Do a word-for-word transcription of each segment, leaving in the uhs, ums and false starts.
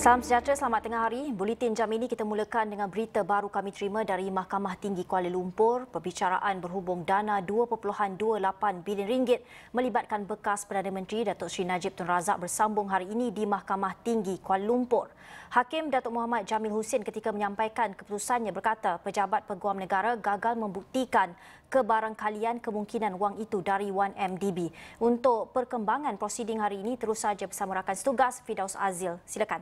Salam sejahtera, selamat tengah hari. Buletin jam ini kita mulakan dengan berita baru kami terima dari Mahkamah Tinggi Kuala Lumpur. Perbicaraan berhubung dana dua perpuluhan dua lapan bilion ringgit melibatkan bekas Perdana Menteri Datuk Seri Najib Tun Razak bersambung hari ini di Mahkamah Tinggi Kuala Lumpur. Hakim Datuk Muhammad Jamil Hussein ketika menyampaikan keputusannya berkata pejabat peguam negara gagal membuktikan kebarangkalian kemungkinan wang itu dari satu M D B. Untuk perkembangan prosiding hari ini terus saja bersama rakan setugas Firdaus Azil. Silakan.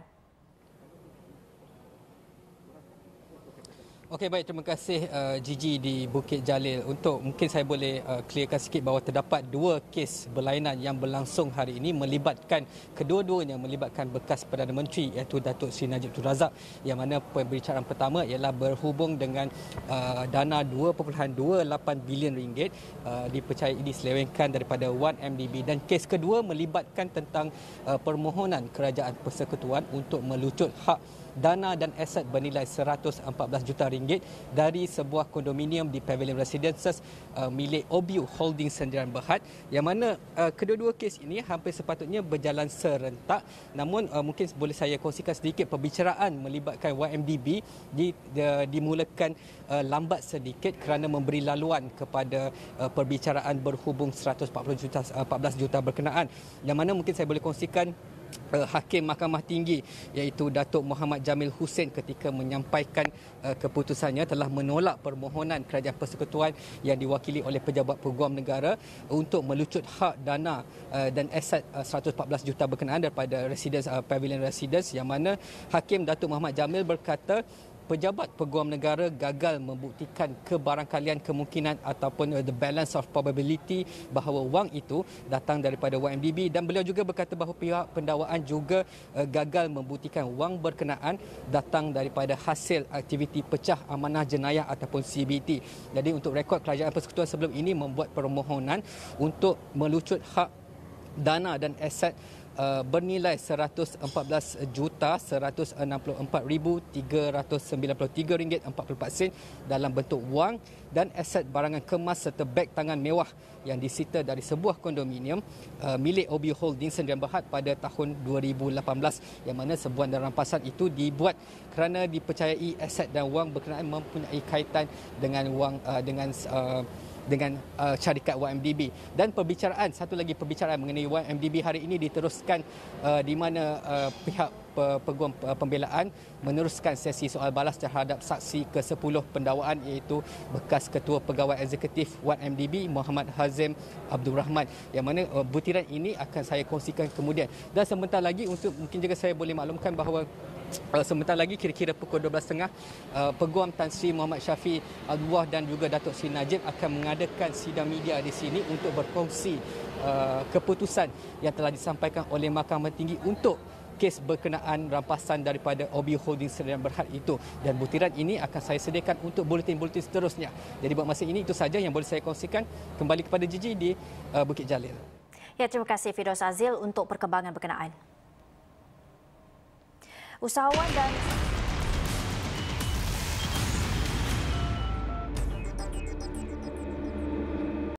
Okey, baik, terima kasih uh, Gigi di Bukit Jalil. Untuk mungkin saya boleh uh, clearkan sikit bahawa terdapat dua kes berlainan yang berlangsung hari ini melibatkan kedua-duanya melibatkan bekas Perdana Menteri iaitu Datuk Seri Najib Tun Razak, yang mana pembicaraan pertama ialah berhubung dengan uh, dana dua perpuluhan dua lapan bilion ringgit uh, dipercayai diselewengkan daripada satu M D B, dan kes kedua melibatkan tentang uh, permohonan Kerajaan Persekutuan untuk melucut hak dana dan aset bernilai seratus empat belas juta ringgit dari sebuah kondominium di Pavilion Residences uh, milik Obiu Holding Sendirian Berhad, yang mana uh, kedua-dua kes ini hampir sepatutnya berjalan serentak, namun uh, mungkin boleh saya kongsikan sedikit perbicaraan melibatkan satu M D B di, di, dimulakan uh, lambat sedikit kerana memberi laluan kepada uh, perbicaraan berhubung seratus empat puluh juta, uh, empat belas juta berkenaan, yang mana mungkin saya boleh kongsikan Uh, Hakim Mahkamah Tinggi iaitu Datuk Muhammad Jamil Hussein ketika menyampaikan uh, keputusannya telah menolak permohonan Kerajaan Persekutuan yang diwakili oleh Pejabat Peguam Negara untuk melucut hak dana uh, dan aset uh, seratus empat belas juta berkenaan daripada Residence uh, Pavilion Residence, yang mana Hakim Datuk Muhammad Jamil berkata Pejabat Peguam Negara gagal membuktikan kebarangkalian kemungkinan ataupun the balance of probability bahawa wang itu datang daripada satu M D B, dan beliau juga berkata bahawa pihak pendakwaan juga uh, gagal membuktikan wang berkenaan datang daripada hasil aktiviti pecah amanah jenayah ataupun C B T. Jadi untuk rekod, Kerajaan Persekutuan sebelum ini membuat permohonan untuk melucut hak dana dan aset Uh, bernilai seratus empat belas juta seratus enam puluh empat ribu tiga ratus sembilan puluh tiga ringgit empat puluh empat sen dalam bentuk wang dan aset barangan kemas serta beg tangan mewah yang disita dari sebuah kondominium uh, milik Obiu Holding Sendirian Berhad pada tahun dua ribu lapan belas, yang mana sebuah rampasan itu dibuat kerana dipercayai aset dan wang berkenaan mempunyai kaitan dengan wang uh, dengan uh, dengan uh, syarikat satu M D B. Dan perbicaraan, satu lagi perbicaraan mengenai satu M D B hari ini diteruskan uh, di mana uh, pihak peguam pembelaan meneruskan sesi soal balas terhadap saksi ke sepuluh pendakwaan iaitu bekas Ketua Pegawai Eksekutif satu M D B Muhammad Hazim Abdul Rahman, yang mana uh, butiran ini akan saya kongsikan kemudian. Dan sebentar lagi, untuk mungkin juga saya boleh maklumkan bahawa Uh, sebentar lagi kira-kira pukul dua belas tiga puluh uh, Peguam Tan Sri Muhammad Syafiq Al-Buah dan juga Datuk Seri Najib akan mengadakan sidang media di sini untuk berkongsi uh, keputusan yang telah disampaikan oleh Mahkamah Tinggi untuk kes berkenaan rampasan daripada Obiu Holding Sendirian Berhad itu, dan butiran ini akan saya sediakan untuk buletin-buletin seterusnya. Jadi buat masa ini itu saja yang boleh saya kongsikan. Kembali kepada Gigi di uh, Bukit Jalil. Ya, terima kasih Firdaus Azil untuk perkembangan berkenaan. Usahawan dan